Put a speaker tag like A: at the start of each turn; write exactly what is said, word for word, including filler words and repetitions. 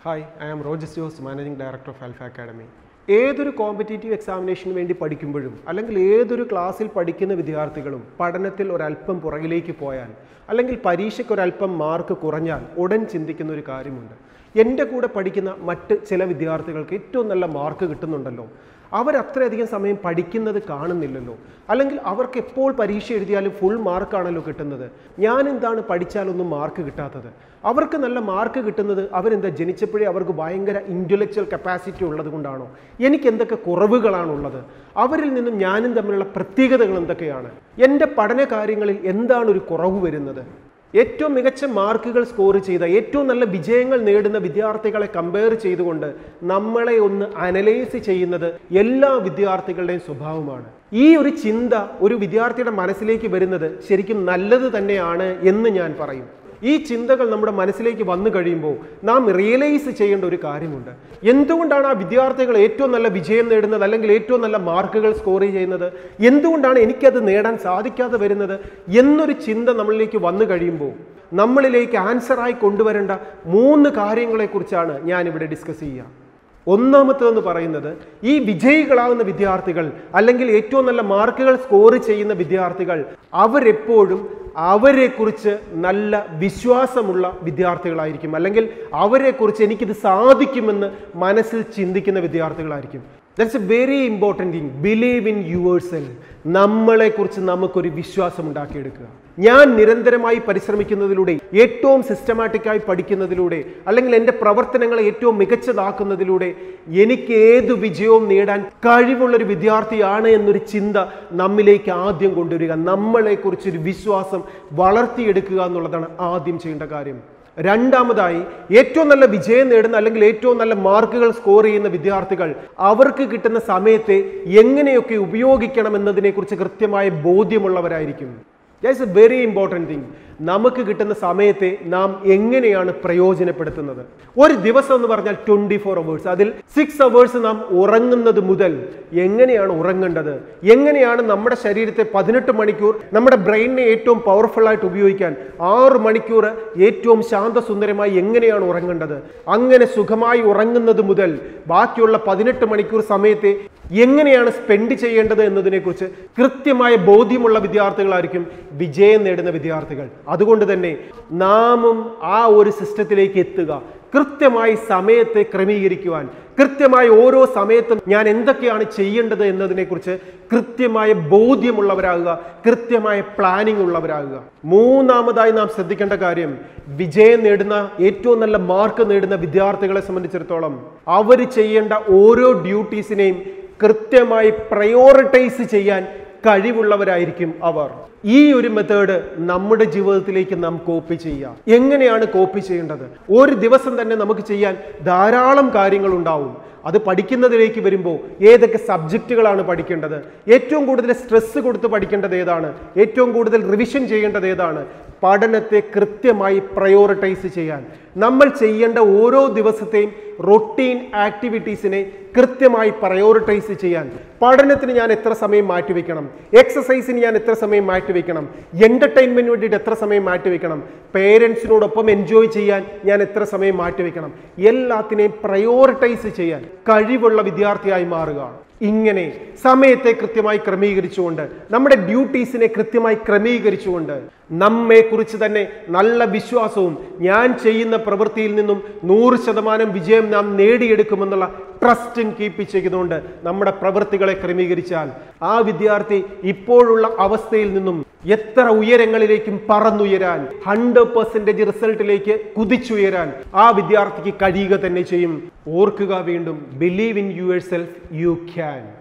A: Hi, I am Rojes, Managing Director of Alpha Academy. ഏതൊരു competitive എക്സാമിനേഷന് വേണ്ടി പഠിക്കുമ്പോഴും അല്ലെങ്കിൽ ഏതൊരു ക്ലാസ്സിൽ പഠിക്കുന്ന വിദ്യാർത്ഥികളും പഠനത്തിൽ ഒരല്പം പുറകിലേക്ക് പോയാൽ അല്ലെങ്കിൽ പരീക്ഷയ്ക്ക് ഒരല്പം മാർക്ക് കുറഞ്ഞാൽ ഉടൻ ചിന്തിക്കുന്ന ഒരു കാര്യമുണ്ട്. എൻ്റെ കൂടെ പഠിക്കുന്ന മറ്റ് ചില വിദ്യാർത്ഥികൾക്ക് ഏറ്റവും നല്ല മാർക്ക് കിട്ടുന്നുണ്ടല്ലോ, അവരത്രയധികം സമയം പഠിക്കുന്നത് കാണുന്നില്ലല്ലോ, അല്ലെങ്കിൽ അവർക്ക് എപ്പോൾ പരീക്ഷ എഴുതിയാലും ഫുൾ മാർക്കാണല്ലോ കിട്ടുന്നത്, ഞാൻ എന്താണ് പഠിച്ചാലൊന്നും മാർക്ക് കിട്ടാത്തത്? അവർക്ക് നല്ല മാർക്ക് കിട്ടുന്നത് അവരെന്താ ജനിച്ചപ്പോഴേ അവർക്ക് ഭയങ്കര ഇൻ്റലക്ച്വൽ കപ്പാസിറ്റി ഉള്ളത് കൊണ്ടാണോ? എനിക്ക് എന്തൊക്കെ കുറവുകളാണുള്ളത്? അവരിൽ നിന്നും ഞാനും തമ്മിലുള്ള പ്രത്യേകതകൾ എന്തൊക്കെയാണ്? എൻ്റെ പഠന കാര്യങ്ങളിൽ എന്താണ് ഒരു കുറവ് വരുന്നത്? ഏറ്റവും മികച്ച മാർക്കുകൾ സ്കോർ ചെയ്ത ഏറ്റവും നല്ല വിജയങ്ങൾ നേടുന്ന വിദ്യാർത്ഥികളെ കമ്പയർ ചെയ്തുകൊണ്ട് നമ്മളെ ഒന്ന് അനലൈസ് ചെയ്യുന്നത് എല്ലാ വിദ്യാർത്ഥികളുടെയും സ്വഭാവമാണ്. ഈ ഒരു ചിന്ത ഒരു വിദ്യാർത്ഥിയുടെ മനസ്സിലേക്ക് വരുന്നത് ശരിക്കും നല്ലത് തന്നെയാണ് എന്ന് ഞാൻ പറയും. ഈ ചിന്തകൾ നമ്മുടെ മനസ്സിലേക്ക് വന്നു കഴിയുമ്പോൾ നാം റിയലൈസ് ചെയ്യേണ്ട ഒരു കാര്യമുണ്ട്. എന്തുകൊണ്ടാണ് ആ വിദ്യാർത്ഥികൾ ഏറ്റവും നല്ല വിജയം നേടുന്നത് അല്ലെങ്കിൽ ഏറ്റവും നല്ല മാർക്കുകൾ സ്കോർ ചെയ്യുന്നത്? എന്തുകൊണ്ടാണ് എനിക്കത് നേടാൻ സാധിക്കാതെ വരുന്നത് എന്നൊരു ചിന്ത നമ്മളിലേക്ക് വന്നു കഴിയുമ്പോൾ നമ്മളിലേക്ക് ആൻസറായി കൊണ്ടുവരേണ്ട മൂന്ന് കാര്യങ്ങളെക്കുറിച്ചാണ് ഞാനിവിടെ ഡിസ്കസ് ചെയ്യുക. ഒന്നാമത്തേതെന്ന് പറയുന്നത്, ഈ വിജയികളാകുന്ന വിദ്യാർത്ഥികൾ അല്ലെങ്കിൽ ഏറ്റവും നല്ല മാർക്കുകൾ സ്കോർ ചെയ്യുന്ന വിദ്യാർത്ഥികൾ അവരെപ്പോഴും അവരെക്കുറിച്ച് നല്ല വിശ്വാസമുള്ള വിദ്യാർത്ഥികളായിരിക്കും, അല്ലെങ്കിൽ അവരെക്കുറിച്ച് എനിക്കിത് സാധിക്കുമെന്ന് മനസ്സിൽ ചിന്തിക്കുന്ന വിദ്യാർത്ഥികളായിരിക്കും. That's a very important thing. Believe in yourself. നമ്മളെക്കുറിച്ച് നമുക്കൊരു വിശ്വാസം ഉണ്ടാക്കിയെടുക്കുക. ഞാൻ നിരന്തരമായി പരിശ്രമിക്കുന്നതിലൂടെ, ഏറ്റവും സിസ്റ്റമാറ്റിക്കായി പഠിക്കുന്നതിലൂടെ, അല്ലെങ്കിൽ എൻ്റെ പ്രവർത്തനങ്ങളെ ഏറ്റവും മികച്ചതാക്കുന്നതിലൂടെ എനിക്ക് ഏത് വിജയവും നേടാൻ കഴിവുള്ളൊരു വിദ്യാർത്ഥിയാണ് എന്നൊരു ചിന്ത നമ്മിലേക്ക് ആദ്യം കൊണ്ടുവരിക. നമ്മളെക്കുറിച്ചൊരു വിശ്വാസം വളർത്തിയെടുക്കുക എന്നുള്ളതാണ് ആദ്യം ചെയ്യേണ്ട കാര്യം. രണ്ടാമതായി, ഏറ്റവും നല്ല വിജയം നേടുന്ന അല്ലെങ്കിൽ ഏറ്റവും നല്ല മാർക്കുകൾ സ്കോർ ചെയ്യുന്ന വിദ്യാർത്ഥികൾ അവർക്ക് കിട്ടുന്ന സമയത്തെ എങ്ങനെയൊക്കെ ഉപയോഗിക്കണം എന്നതിനെക്കുറിച്ച് കൃത്യമായ ബോധ്യമുള്ളവരായിരിക്കും. That's a very important thing. നമുക്ക് കിട്ടുന്ന സമയത്തെ നാം എങ്ങനെയാണ് പ്രയോജനപ്പെടുത്തുന്നത്? ഒരു ദിവസം എന്ന് പറഞ്ഞാൽ ട്വൻറ്റി ഫോർ അവേഴ്സ്, അതിൽ സിക്സ് അവേഴ്സ് നാം ഉറങ്ങുന്നത് മുതൽ എങ്ങനെയാണ് ഉറങ്ങേണ്ടത്, എങ്ങനെയാണ് നമ്മുടെ ശരീരത്തെ പതിനെട്ട് മണിക്കൂർ നമ്മുടെ ബ്രെയിനിനെ ഏറ്റവും പവർഫുൾ ആയിട്ട് ഉപയോഗിക്കാൻ ആറ് മണിക്കൂർ ഏറ്റവും ശാന്തസുന്ദരമായി എങ്ങനെയാണ് ഉറങ്ങേണ്ടത്, അങ്ങനെ സുഖമായി ഉറങ്ങുന്നത് മുതൽ ബാക്കിയുള്ള പതിനെട്ട് മണിക്കൂർ സമയത്തെ എങ്ങനെയാണ് സ്പെൻഡ് ചെയ്യേണ്ടത് എന്നതിനെക്കുറിച്ച് കൃത്യമായ ബോധ്യമുള്ള വിദ്യാർത്ഥികളായിരിക്കും വിജയം നേടുന്ന വിദ്യാർത്ഥികൾ. അതുകൊണ്ട് തന്നെ നാമും ആ ഒരു സിസ്റ്റത്തിലേക്ക് എത്തുക. കൃത്യമായി സമയത്തെ ക്രമീകരിക്കുവാൻ, കൃത്യമായി ഓരോ സമയത്തും ഞാൻ എന്തൊക്കെയാണ് ചെയ്യേണ്ടത് എന്നതിനെക്കുറിച്ച് കൃത്യമായ ബോധ്യമുള്ളവരാകുക, കൃത്യമായ പ്ലാനിംഗ് ഉള്ളവരാകുക. മൂന്നാമതായി നാം ശ്രദ്ധിക്കേണ്ട കാര്യം, വിജയം നേടുന്ന ഏറ്റവും നല്ല മാർക്ക് നേടുന്ന വിദ്യാർത്ഥികളെ സംബന്ധിച്ചിടത്തോളം അവർ ചെയ്യേണ്ട ഓരോ ഡ്യൂട്ടീസിനെയും കൃത്യമായി പ്രയോറിറ്റൈസ് ചെയ്യാൻ കഴിവുള്ളവരായിരിക്കും അവർ. ഈ ഒരു മെത്തേഡ് നമ്മുടെ ജീവിതത്തിലേക്ക് നാം കോപ്പി ചെയ്യുക. എങ്ങനെയാണ് കോപ്പി ചെയ്യേണ്ടത്? ഒരു ദിവസം തന്നെ നമുക്ക് ചെയ്യാൻ ധാരാളം കാര്യങ്ങൾ ഉണ്ടാവും. അത് പഠിക്കുന്നതിലേക്ക് വരുമ്പോൾ ഏതൊക്കെ സബ്ജക്റ്റുകളാണ് പഠിക്കേണ്ടത്, ഏറ്റവും കൂടുതൽ സ്ട്രെസ് കൊടുത്ത് പഠിക്കേണ്ടത് ഏതാണ്, ഏറ്റവും കൂടുതൽ റിവിഷൻ ചെയ്യേണ്ടത് ഏതാണ്, പഠനത്തെ കൃത്യമായി പ്രയോറിറ്റൈസ് ചെയ്യാൻ, നമ്മൾ ചെയ്യേണ്ട ഓരോ ദിവസത്തെയും റൊട്ടീൻ ആക്ടിവിറ്റീസിനെ കൃത്യമായി പ്രയോറിറ്റൈസ് ചെയ്യാൻ, പഠനത്തിന് ഞാൻ എത്ര സമയം മാറ്റിവെക്കണം, എക്സസൈസിന് ഞാൻ എത്ര സമയം മാറ്റിവെക്കണം, എൻ്റർടൈൻമെൻറ്റിന് വേണ്ടിയിട്ട് എത്ര സമയം മാറ്റിവെക്കണം, പേരൻസിനോടൊപ്പം എൻജോയ് ചെയ്യാൻ ഞാൻ എത്ര സമയം മാറ്റിവെക്കണം, എല്ലാത്തിനെയും പ്രയോറിറ്റൈസ് ചെയ്യാൻ കഴിവുള്ള വിദ്യാർത്ഥിയായി മാറുക. ഇങ്ങനെ സമയത്തെ കൃത്യമായി ക്രമീകരിച്ചുകൊണ്ട്, നമ്മുടെ ഡ്യൂട്ടീസിനെ കൃത്യമായി ക്രമീകരിച്ചുകൊണ്ട്, നമ്മെക്കുറിച്ച് തന്നെ നല്ല വിശ്വാസവും ഞാൻ ചെയ്യുന്ന പ്രവൃത്തിയിൽ നിന്നും നൂറ് ശതമാനം വിജയം നാം നേടിയെടുക്കുമെന്നുള്ള ട്രസ്റ്റും കീപ്പ് ചെയ്യുന്നുകൊണ്ട് നമ്മുടെ പ്രവൃത്തികളെ ക്രമീകരിച്ചാൽ ആ വിദ്യാർത്ഥി ഇപ്പോഴുള്ള അവസ്ഥയിൽ നിന്നും എത്ര ഉയരങ്ങളിലേക്കും പറന്നുയരാൻ, ഹൺഡ്രഡ് പെർസെൻറ്റേജ് റിസൾട്ടിലേക്ക് കുതിച്ചുയരാൻ ആ വിദ്യാർത്ഥിക്ക് കഴിയുക തന്നെ ചെയ്യും. ഓർക്കുക വീണ്ടും, believe in yourself, you can.